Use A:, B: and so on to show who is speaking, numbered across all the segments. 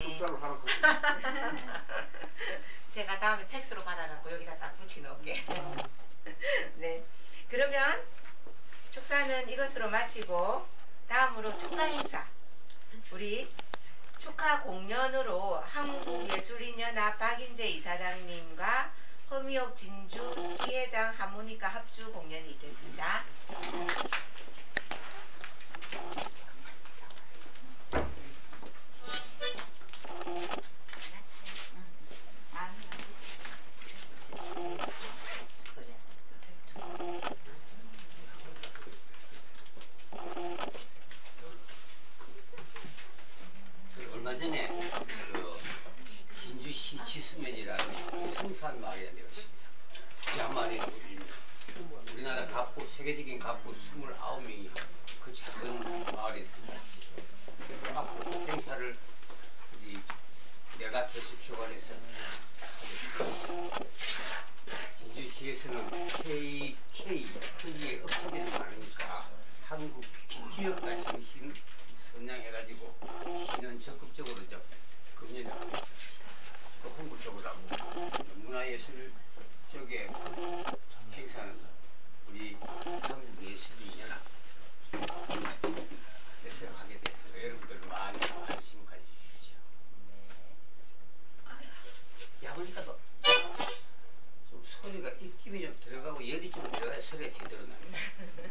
A: 숫자로 하라.
B: 제가 다음에 팩스로 받아갖고 여기다 딱 붙여놓을게. 네. 그러면 축사는 이것으로 마치고 다음으로 축하 행사. 우리 축하 공연으로 한국예술인연합 박인재 이사장님과 허미옥 진주 지회장 하모니카 합주 공연이 있겠습니다.
C: 얼마 전에 그 진주시 지수면이라는 성산 마을에 내었습니다. 그 한마리에 우리나라 갑부, 세계적인 갑부 29명이 그 작은 마을에 있습니다. 앞으로 행사를 우리 내각에서 주관해서 진주시에서는 KK의 업체들이 많으니까 한국 기업가 정신 선양해가지고 시는 적극적으로 금년에 홍보 쪽으로 하고 문화예술 쪽에 행사는 우리 한국예술인연합에서 하게 됐습니다. 여러분들 많이 관심 가져주시죠. 야보니까도 좀 소리가 입김이 좀 들어가고 열이 좀 들어가야 소리가 제대로 납니다.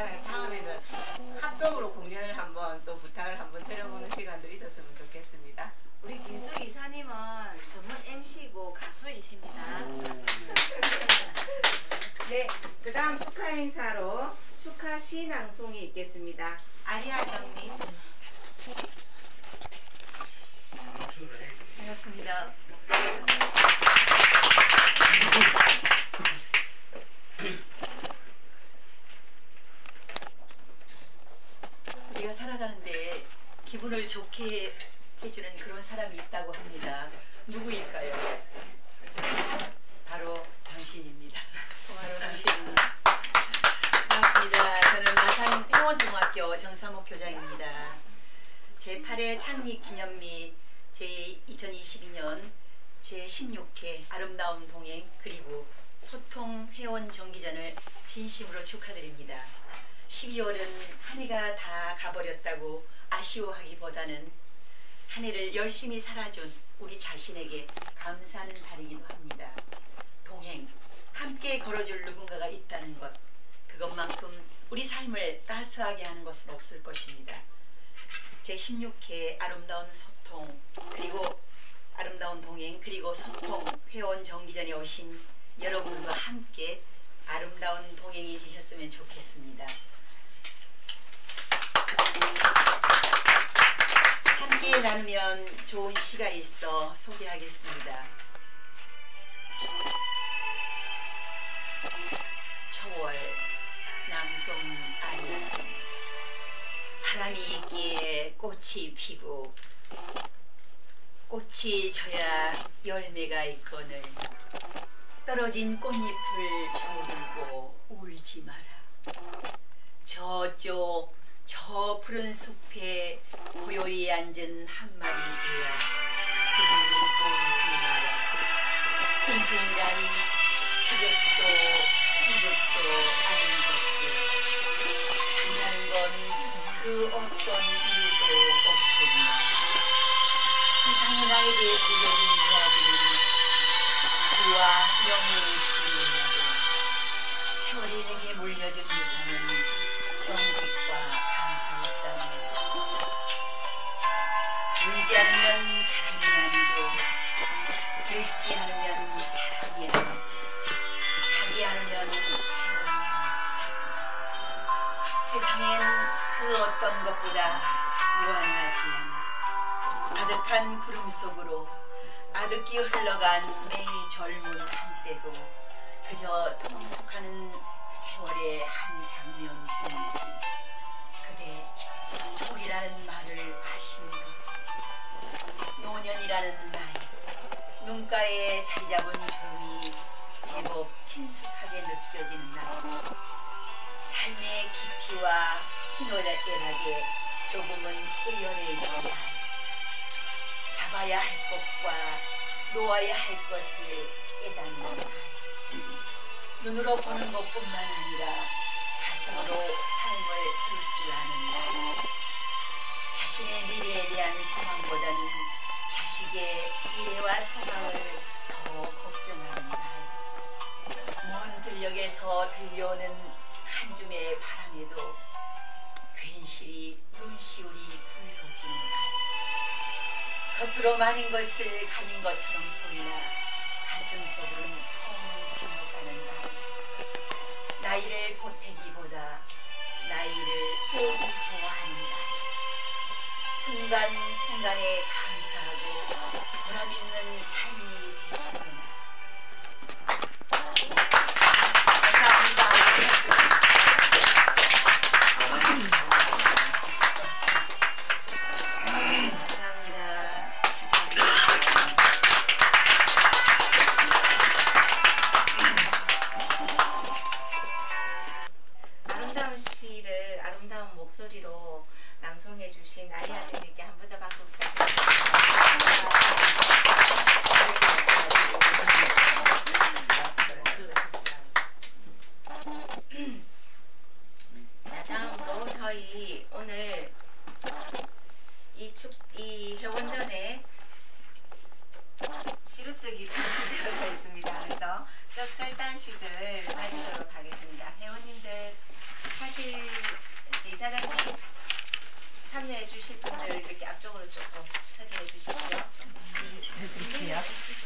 B: 괜찮아요. 다음에는 합동으로 공연을 한번 또 부탁을 한번 드려보는 시간도 있었으면 좋겠습니다.
A: 우리 김숙 이사님은 전문 MC고 가수이십니다.
B: 네, 그 다음 축하 행사로 축하 시낭송이 있겠습니다. 아리아정님.
D: 반갑습니다. 우리가 살아가는데 기분을 좋게 해주는 그런 사람이 있다고 합니다. 누구일까요? 바로 당신입니다. 바로 당신입니다. 반갑습니다. 저는 마산 회원중학교 정사목 교장입니다. 제8회 창립기념미 제2022년 제16회 아름다운 동행 그리고 소통 회원 정기전을 진심으로 축하드립니다. 12월은 한 해가 다 가버렸다고 아쉬워하기보다는 한 해를 열심히 살아준 우리 자신에게 감사하는 달이기도 합니다. 동행, 함께 걸어줄 누군가가 있다는 것, 그것만큼 우리 삶을 따스하게 하는 것은 없을 것입니다. 제16회 아름다운 소통 그리고 아름다운 동행 그리고 소통 회원 정기전에 오신 여러분과 함께 아름다운 동행이 되셨으면 좋겠습니다. 함께 나누면 좋은 시가 있어 소개하겠습니다. 초월 낭송 아리아정. 바람이 있기에 꽃이 피고 꽃이 져야 열매가 있거늘 떨어진 꽃잎을 주물고 울지 마라. 저쪽 저 푸른 숲에 고요히 앉은 한 마리 새야 그들이 울지 마라. 인생이란 희극도 아닌 것을 산다는 건 그 어떤 이유도 없으니 세상에 나에게 들려진 이야기는 그와 명예의 지문이라도 세월이 내게 물려준 유산은 정직과 감사였다는 것. 울지 않으면 바람이 아니고 늙지 않으면 사람이 아니고 가지 않으면 세월이 아니지. 세상엔 그 어떤 것보다 무한하지 않아. 아득한 구름 속으로 아득히 흘러간 내 젊은 한때도 그저 통속하는 세월의 한 장면뿐이지. 그대 졸이라는 말을 아시는 것, 노년이라는 나이, 눈가에 자리 잡은 주름이 제법 친숙하게 느껴지는 나이, 삶의 깊이와 희노애락에 조금은 의연해진 나이, 잡아야 할 것과 놓아야 할 것을 깨닫는 나이, 눈으로 보는 것뿐만 아니라 가슴으로 삶을 볼 줄 아는 나이, 자신의 미래에 대한 소망보다는 자식의 미래와 소망을 더 걱정하는 나이, 먼 들녘에서 들려오는 한 줌의 바람에도 괜시리 눈시울이 붉어진 나이, 겉으로 많은 것을 가진 것처럼 보이나 가슴속으로는 텅 비어가는 나이, 나이를 보태기보다 나이를 빼기 좋아하는 나이, 순간순간에 감사하고 보람있는 삶이 되시구나. 감사합니다.
B: 아름다운 시를 아름다운 목소리로 낭송해 주신 아리아정님께 한 번 더 박수 부탁드립니다. 자, 다음으로 저희 오늘 이 회원전에 시루떡이 준비되어져 있습니다. 그래서 떡절단식을 마치도록 하겠습니다. 회원님들 하실 분들 이렇게 앞쪽으로 조금 서게 해주시고요.
D: 해줄게요.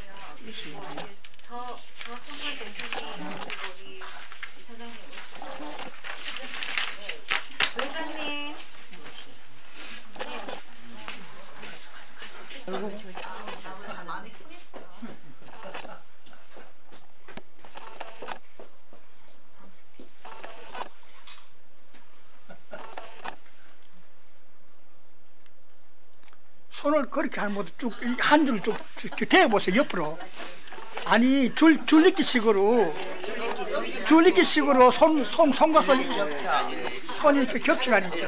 A: 서성걸 대표님 그리고 우리 이사장님 오시고 회장님 많이 크겠어.
E: 손을 그렇게 하는 것도 쭉 한 줄 쭉 대보세요 옆으로. 아니 줄리기식으로 손과 손이 이렇게 겹쳐가니까.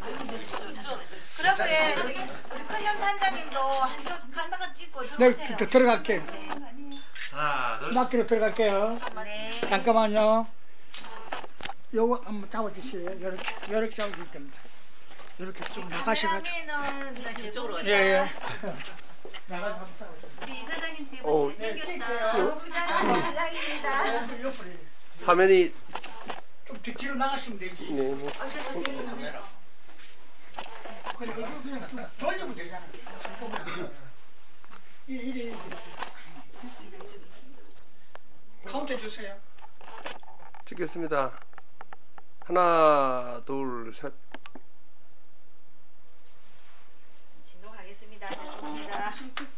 A: 그러고 저기 우리 큰형 단장님도 한번 찍고
E: 네,
A: 들어오세요.
E: 들어갈게.
F: 하나, 둘.
E: 막기로 들어갈게요.
A: 네.
E: 잠깐만요. 요거 한번 잡아주세요. 이렇게 잡아줄 겁니다. 이렇게 좀 나가셔가지고.
A: 카메라맨은
B: 이쪽으로
E: 예, 예. 나가서 한번 잡아주세요.
A: 우리 이사장님 제법 잘생겼다. 너무 잘하는 신랑입니다.
G: 화면이
E: 좀 뒤로 나가시면 되지.
G: 네, 뭐.
E: 그냥 좀 돌리면 되잖아. 이래. 카운트 해주세요.
G: 찍겠습니다. 하나, 둘, 셋.
B: 진동하겠습니다. 죄송합니다.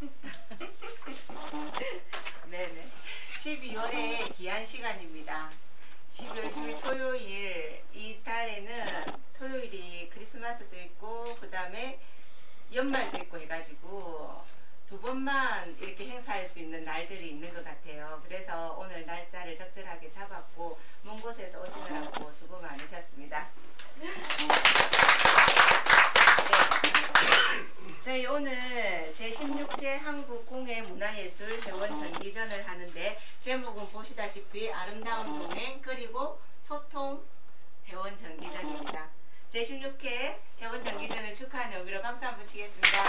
B: 네네. 12월의 귀한 시간입니다. 12월 10일 토요일, 이 달에는 토요일이 크리스마스도 있고 그 다음에 연말도 있고 해가지고 두 번만 이렇게 행사할 수 있는 날들이 있는 것 같아요. 그래서 오늘 날짜를 적절하게 잡았고 먼 곳에서 오시느라고 수고 많으셨습니다. 네. 저희 오늘 제16회 한국공예문화예술 회원 정기전을 하는데 제목은 보시다시피 아름다운 동행 그리고 소통 회원 정기전입니다. 제16회 회원 정기전을 축하하는 의미로 박수 한번 치겠습니다.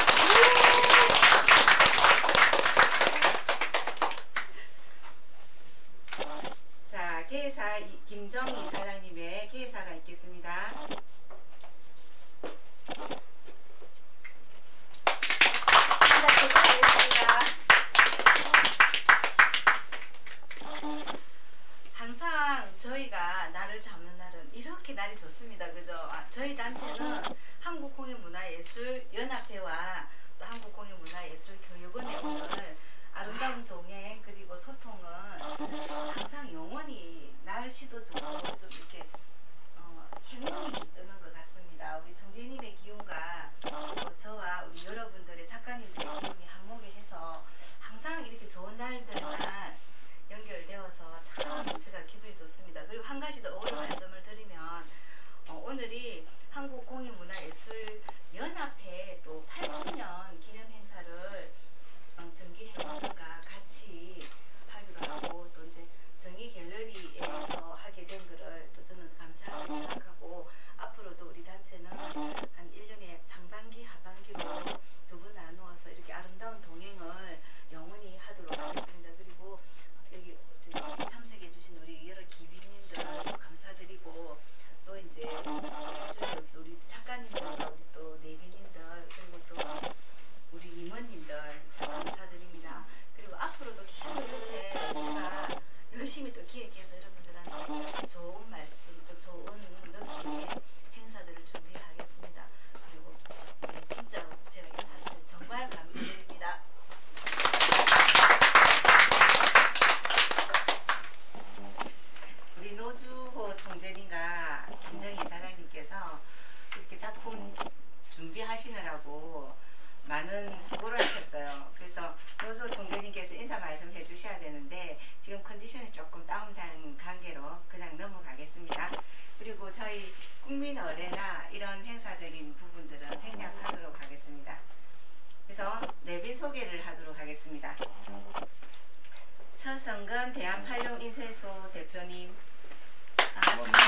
B: 자, 개사 김정희 이사장님의 개사가 있겠습니다.
A: 항상 저희가 날을 잡는 날은 이렇게 날이 좋습니다. 그죠? 저희 단체는 한국공예문화예술연합회와 또 한국공예문화예술교육원의 오늘 아름다운 동행 그리고 소통은 항상 영원히 날씨도 좋고 좀 이렇게 행운이 뜨는 것 같습니다. 우리 총재님의 기운과 또 저와 우리 여러분들의 작가님들의 기운이 한몫해서 항상 이렇게 좋은 날들만 연결되어서 참 제가 기분이 좋습니다. 그리고 한 가지 더 어울려 말씀을 드리면 오늘이 한국공예문화예술연합회 또 8주년 기념 행사를 정기회원과 같이 하기로 하고 또 이제 정의 갤러리에서 하게 된 거를 또 저는 감사하게 생각하고 앞으로도 우리 단체는 한 1년에 상반기 하반기로 두 분 나누어서 이렇게 아름다운 동행을 영원히 하도록 하겠습니다. 그리고 여기 참석해 주신 우리 여러 기빈님들 감사드리고 또 이제 우리 작가님들과 우리 또 내빈님들 그리고 또 우리 임원님들 참 감사드립니다. 그리고 앞으로도 계속 이렇게 제가 열심히 또 기획해서 여러분들한테 좋은 말씀 또 좋은 느낌의 행사들을 준비하겠습니다. 그리고 진짜로 제가 인사드리고 정말 감사드립니다.
B: 우리 노주호 총재님과 김정희 사장님께서 이렇게 작품 준비하시느라고 많은 수고를 하셨어요. 그래서 노주호 총재님께서 인사 말씀 해주셔야 되는데 지금 컨디션이 조금 다운된 관계로 그냥 넘어가겠습니다. 그리고 저희 국민어뢰나 이런 행사적인 부분들은 생략하도록 하겠습니다. 그래서 내빈 소개를 하도록 하겠습니다. 서성근 대한팔룡인쇄소 대표님 반갑습니다.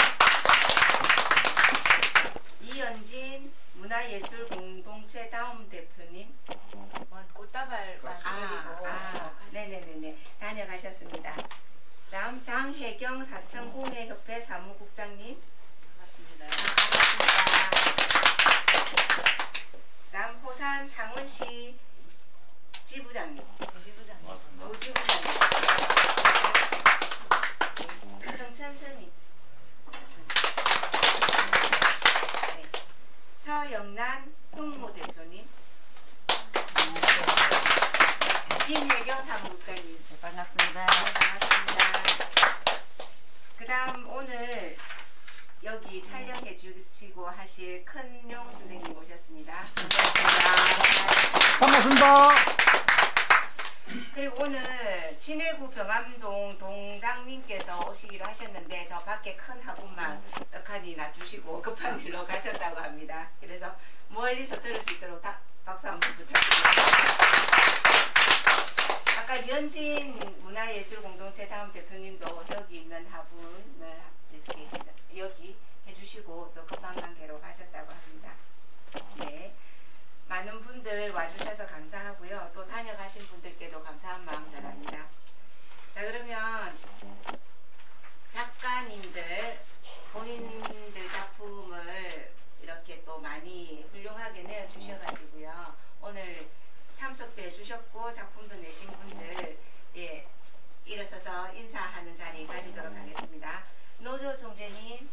B: 이연진 문화예술 공동체 다움 대표님
A: 꽃다발 만들고
B: 네네네네 다녀가셨습니다. 다음 장혜경 사천공예협회 사무국장님
A: 반갑습니다.
B: 반갑습니다. 지부장님.
A: 부지부장님.
B: 노지부장님. 성천선님. 네. 서영란 홍모대표님. 김혜경 사무국장님.
D: 반갑습니다.
B: 반갑습니다. 그 다음 오늘 여기 촬영해 주시고 하실 큰용 선생님 오셨습니다.
E: 반갑습니다.
B: 그리고 오늘 진해구 병암동 동장님께서 오시기로 하셨는데 저 밖에 큰 화분만 떡하니 놔주시고 급한 일로 가셨다고 합니다. 그래서 멀리서 들을 수 있도록 박수 한번 부탁드립니다. 아까 연진 문화예술공동체 다음 대표님도 저기 있는 화분을 이렇게 여기 해주시고 또 급한 관계로 가셨다고 합니다. 네. 많은 분들 와주셔서 감사하고요. 또 다녀가신 분들께도 감사한 마음 전합니다. 자, 그러면 작가님들 본인들 작품을 이렇게 또 많이 훌륭하게 내어주셔가지고요. 오늘 참석도 해주셨고 작품도 내신 분들 예, 일어서서 인사하는 자리 가지도록 하겠습니다. 노조 총재님.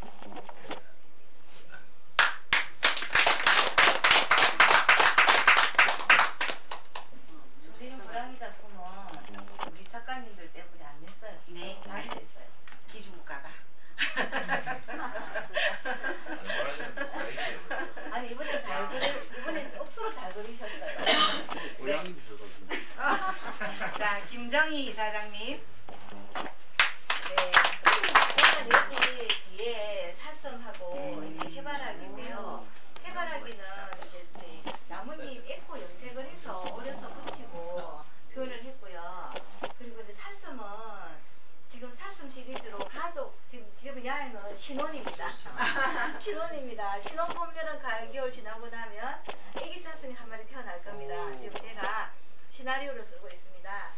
A: 조세현 고양이 작품은 우리 작가님들 때문에 안 냈어요.
B: 네.
A: 안 됐어요.
B: 기준국가가.
A: 아니 이번에 이번에 억수로 잘 그리셨어요.
F: 고양이 비서가
B: 자, 김정희 이사장님.
A: 네. 저는 여기 뒤에 사슴하고 이렇게 해바라기인데요. 해바라기는 이제 나뭇잎 에코 염색을 해서 어려서 붙이고 표현을 했고요. 그리고 이제 사슴은 지금 사슴 시리즈로 가족 지금 야에는 신혼입니다. 신혼입니다. 신혼 본면은 가을겨울 지나고 나면 애기 사슴이 한 마리 태어날 겁니다. 지금 제가 시나리오를 쓰고 있습니다.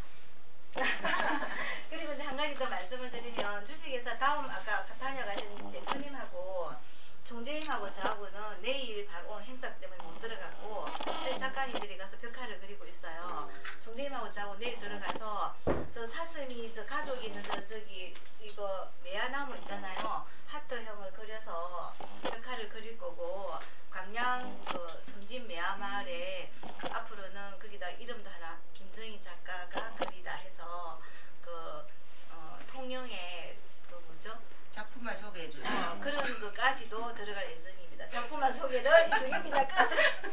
A: 그리고 이제 한 가지 더 말씀을 드리면 주식회사 다음 아까 다녀가신 대표님하고 총재님하고 저하고는 내일 바로 오늘 행사 때문에 못 들어갔고 작가님들이 가서 벽화를 그리고 있어요. 총재님하고 저하고 내일 들어가서 저 사슴이 저 가족이 있는 저기 이거 매화나무 있잖아요. 하트형을 그려서 벽화를 그릴 거고 광양 그 섬진 매화마을에 앞으로는 거기다 이름도 하나 김정희 작가가 그리다 해서 그 통영에 그 뭐죠?
B: 작품만 소개해 주세요.
A: 그런 것까지도 들어갈 예정입니다. 작품만 소개를 이쪽입니다. 끝.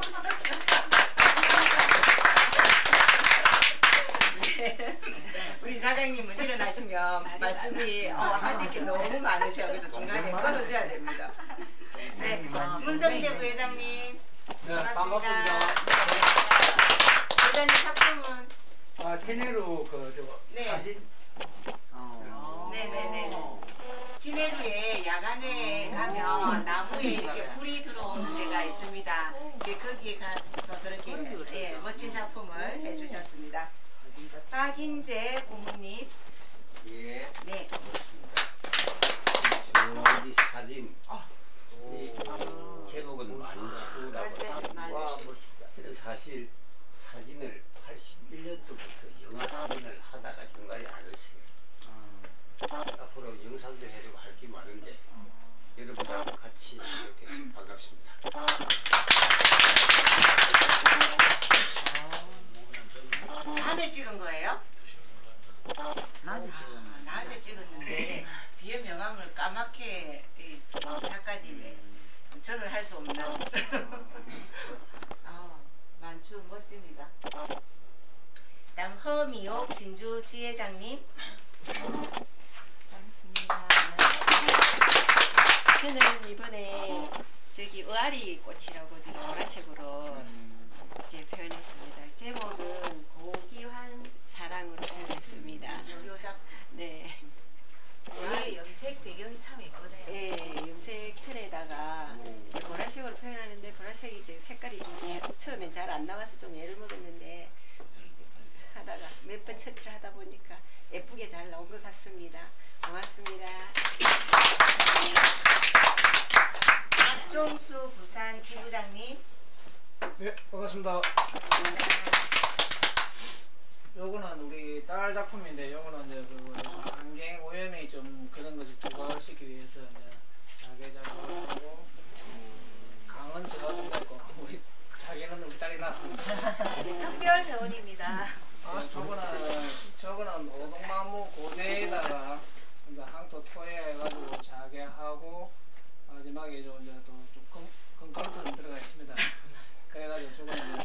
B: 네. 우리 사장님은 일어나시면 말씀이 하실 게 너무 많으셔. 그래서 중간에 끊어줘야 됩니다. 네, 문성대 부회장님.
H: 네,
B: 반갑습니다. 부회장님 작품은
H: 테네로
B: 네.
H: 사진.
B: 네네네. 진해루에 야간에 가면 나무에 이렇게 불이 들어오는 데가 있습니다. 거기에 가서 저렇게 예, 멋진 작품을 해주셨습니다. 박인재 고모님.
C: 예.
B: 네.
C: 저기 사진. 이 제목은 만수라고 하는데 근데 사실 사진을 81년도부터 영화 사진을 하다가 중간에 안 했어요. 앞으로 영상도 해주고 할 게 많은데 여러분하고 같이 이렇게 해서 반갑습니다.
B: 밤에 찍은 거예요? 낮에 찍었는데 비의 명암을 까맣게 이 작가님의 저는 할 수 없는 만추 멋집니다. 다음 허미옥 진주 지회장님.
D: 반갑습니다. 저는 이번에 저기 의아리 꽃이라고 지금 보라색으로 이렇게 표현했습니다. 제목은 고귀한 사랑으로 표현했습니다. 네.
A: 여기 염색 배경이 참 예쁘네요.
D: 예, 염색 철에다가 보라색으로 표현하는데 보라색이 이제 색깔이 좀 처음엔 잘 안 나와서 좀 애를 먹었는데 하다가 몇 번 처치를 하다 보니까 예쁘게 잘 나온 것 같습니다. 고맙습니다.
B: 박종수 부산 지부장님.
H: 네, 반갑습니다.
F: 저희 딸 작품인데 요거는 이제 그 환경 오염이 좀 그런 것을 부각시키기 위해서 이제 자개 작업을 하고 강은 제가 좀 됐고 우리 자개는 우리 딸이 났습니다.
A: 특별 회원입니다.
F: 저거는 오동나무 고대에다가 이제 항토 토해가지고 자개하고 마지막에 좀 이제 또좀 건강도 좀 들어가 있습니다. 그래가지고 저거는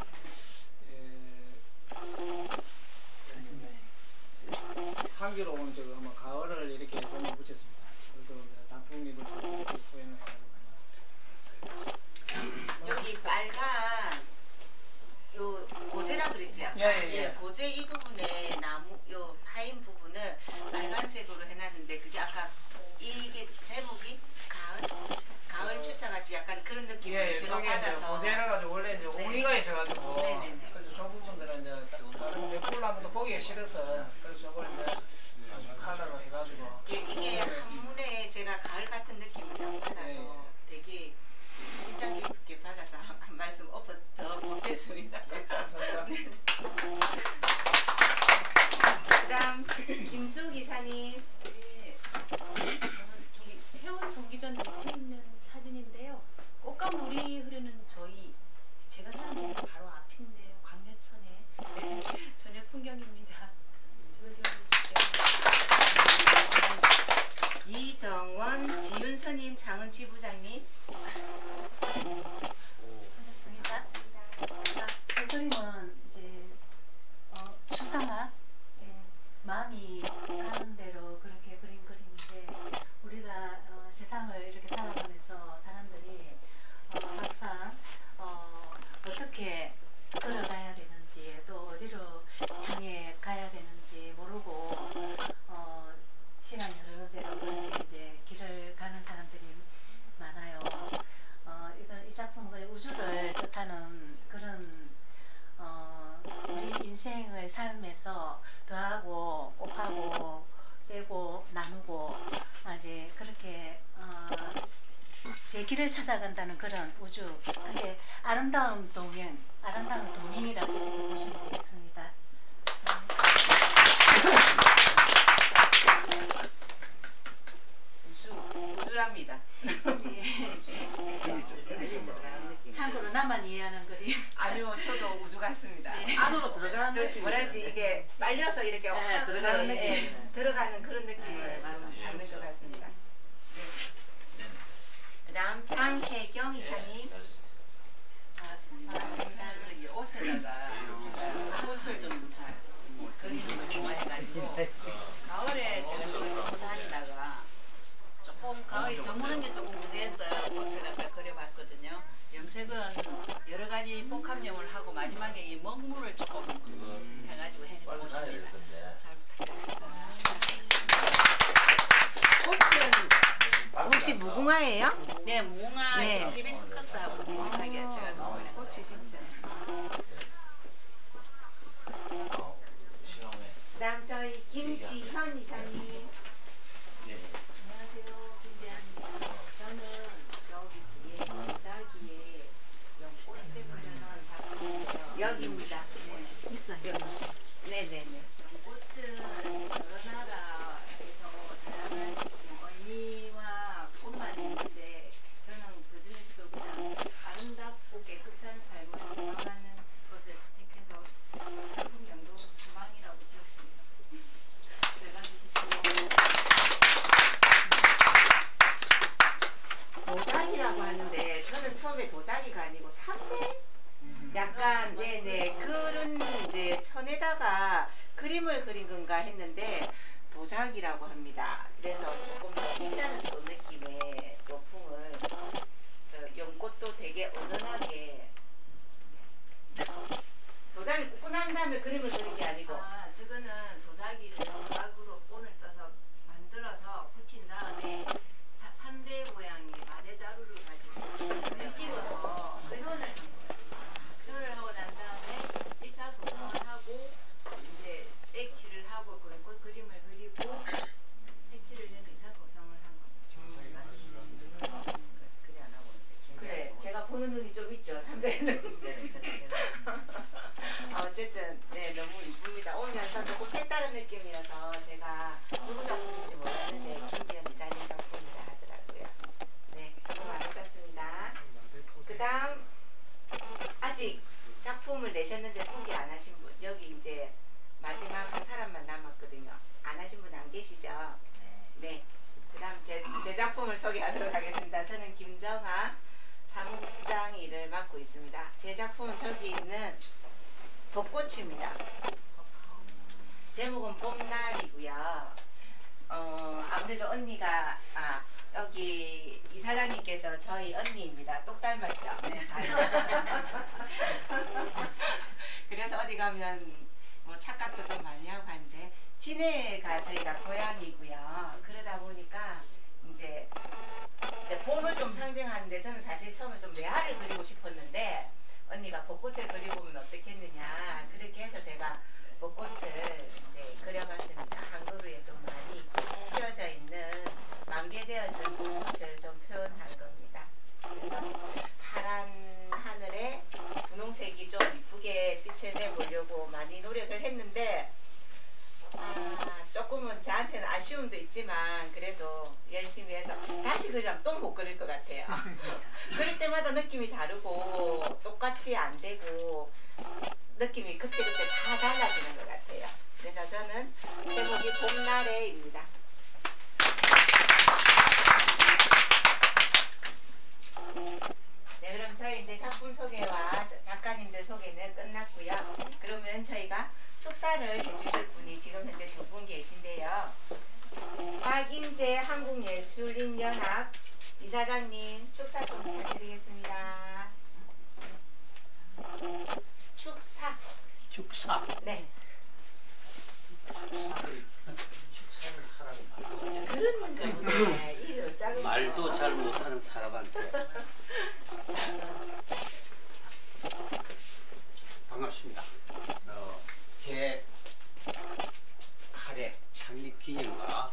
F: 향기로운 저거 아마 가을을 이렇게 전부 붙였습니다. 그리고 단풍잎을 이렇게 포획을 해가지고 해놨습니다.
B: 여기 빨간 요 고제라 그랬지 아까?
F: 예.
B: 고제 이 부분에 나무 요 파인 부분을 빨간색으로 해놨는데 그게 아까 이게 제목이 가을 추차같이 약간 그런 느낌을 제가
F: 저게 이제
B: 받아서
F: 고제라 가지고 원래 이제
B: 네.
F: 옹이가 있어가지고
B: 네네네.
F: 그래서 저 부분들은 이제 다른 몇골 나무도 보기가 싫어서 그래서 저걸 이제 컬러로 해가지고
B: 이게 한문에 제가 가을 같은 느낌을 좀 받아서
F: 네.
B: 되게 인상 깊게 받아서 한 말씀 더 보겠습니다.
F: 감사합니다.
B: 그다음 김수 기사님.
H: 네, 저는 저기 회원 정기전 밑에 있는 사진인데요. 꽃감놀이 흐르는 제가 사는 동네 바로 앞인데요. 광려천의 저녁 풍경입니다.
B: 이정원 지윤서님 장은 지부장님.
H: 반갑습니다. 제 그림은 이제 추상화, 마음이 가는 대로 그렇게 그린 그림인데 우리가 세상을 이렇게 살아가면서 사람들이 항상 어떻게 걸어가야 되는지 또 어디로 향해 가야 되는지 모르고 시간이 흐르는 대로 그렇게 이제 길을 가는 사람들이 많아요. 이 작품은 우주를 뜻하는 그런 우리 인생의 삶에서 더하고 곱하고 떼고 나누고 이제 그렇게 제 길을 찾아간다는 그런 우주, 그게 아름다운 동행이라고 이렇게 보시면 되겠습니다.
B: 우수합니다.
H: 참고로 나만 이해하는 그림.
B: 아니요, 저도 우주 같습니다.
D: 안으로 들어가는
B: 저
D: 느낌.
B: 뭐라지 이게 빨려서 이렇게 확
D: 들어가는 느낌.
B: 들어가는 그런 느낌을 좀 받는 것 같습니다. 그다음 장혜경 이사님.
I: 저는 저기 옷에다가 제가 옷을 좀 잘 그리는 걸 좋아해가지고 가을에 제가 저기 입고 다니다가 조금 가을이 저무는 게 조금 무대했어요. 옷을 갖다 그려봤거든요. 염색은 여러 가지 복합염을 하고 마지막에 이 먹물을 조금 해가지고 해준 옷입니다. 잘 부탁드립니다.
B: 꽃은 혹시 무궁화예요?
I: 네, 무궁화
B: 네.
I: 히비스커스하고 비슷하게 제가 좀 했어요.
B: 꽃이 진짜. 그다음 저희 김지현 이사님.
D: 안녕하세요, 김대한입니다. 저는 저기 뒤에 도자기에 연꽃을 그려놓은 작품이에요.
B: 여기입니다.
H: 있어요.
B: 네네네.
D: 꽃은 여러 나라에서 다양한 의미와 꽃만 있는데 저는 그 중에서도 그냥 아름답고 깨끗한 삶을 구현하는 것을 택해서 작품명도 소망이라고 지었습니다.
B: 도자기라고 하는데 저는 처음에 도자기가 아니고 삼배? 약간 네네 그런 이제 천에다가 그림을 그린 건가 했는데 도자기라고 합니다. 그래서 조금 더 색다른 또 느낌의 요풍을 저 연꽃도 되게 은은하게 도자기 꽂고 난 다음에 그림을 그린 게 아니고
D: 저거는 도자기를 조각으로 본을 떠서 만들어서 붙인 다음에 삼배 모양의 마대자루를 가지고 뒤집어서 표현을 한 거예요. 표현을 하고 난 다음에 1차 소성을 하고 이제 액칠을 하고 그런 꽃 그림을 그리고 색칠을 해서 2차 도성을 한 거죠.
B: 그래 제가 보는 눈이 좀 있죠 삼배는. 어쨌든 네 너무 그런 느낌이어서 제가 누구 작품인지 몰랐는데 김지연 이사님 작품이라 하더라고요. 네, 수고 많으셨습니다. 그 다음 아직 작품을 내셨는데 소개 안 하신 분, 여기 이제 마지막 한 사람만 남았거든요. 안 하신 분 안 계시죠? 네. 그 다음 제 작품을 소개하도록 하겠습니다. 저는 김정아 사무국장 일을 맡고 있습니다. 제 작품은 저기 있는 벚꽃입니다. 제목은 봄날이고요. 아무래도 언니가 여기 이사장님께서 저희 언니입니다. 똑 닮았죠? 네. 그래서 어디 가면 뭐 착각도 좀 많이 하고 하는데 진해가 저희가 고향이고요. 그러다 보니까 이제 봄을 좀 상징하는데 저는 사실 처음에 좀 매화를 그리고 싶었는데 언니가 벚꽃을 그려보면 어떻겠느냐 그렇게 해서 제가 벚꽃을 이제 그려봤습니다. 한그루에 좀 많이 피어져 있는 만개되어진 벚꽃을 좀 표현한 겁니다. 그래서 파란 하늘에 분홍색이 좀 이쁘게 빛을 내보려고 많이 노력을 했는데 조금은 저한테는 아쉬움도 있지만 그래도 열심히 해서 다시 그리면 또 못 그릴 것 같아요. 그릴 때마다 느낌이 다르고 똑같이 안 되고 느낌이 그때그때 다 달라지는 것 같아요. 그래서 저는 제목이 봄날에입니다. 네, 그럼 저희 이제 작품 소개와 작가님들 소개는 끝났고요. 그러면 저희가 축사를 해주실 분이 지금 현재 두 분 계신데요. 박인재 한국예술인연합 이사장님 축사 좀 부탁드리겠습니다. 축사.
C: 축사.
B: 네.
C: 축사를 하라고 말.
B: 그런 건데 이를 짜고
C: 말도 잘 못하는 사람한테. 반갑습니다. 제 카레 창립 기념과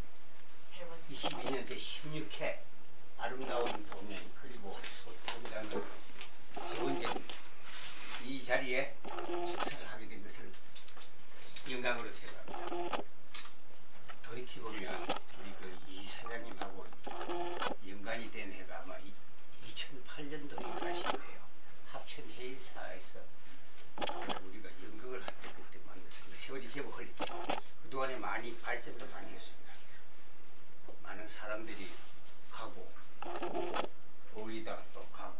C: 22년째 16회 아름다운 도면 그리고 소통이라는 대원전 이 자리에 축사를 하게 된 것을 영광으로 생각합니다. 돌이켜보면 우리 그 이사장님하고 연관이 된 해가 아마 2008년도인가 싶네요. 합천회의사에서 우리가 연극을 할 때 그때 만났습니다. 세월이 제법 흘렸죠. 그동안에 많이 발전도 많이 했습니다. 많은 사람들이 가고 어울리다가 또 가고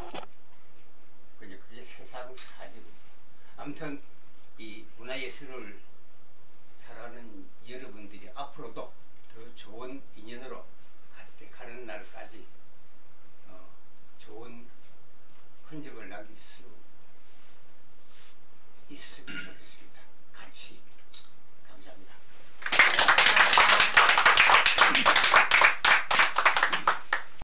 C: 그게 세상 사정이지. 아무튼 이 문화예술을 사랑하는 여러분들이 앞으로도 더 좋은 인연으로 가는 날까지 좋은 흔적을 남길 수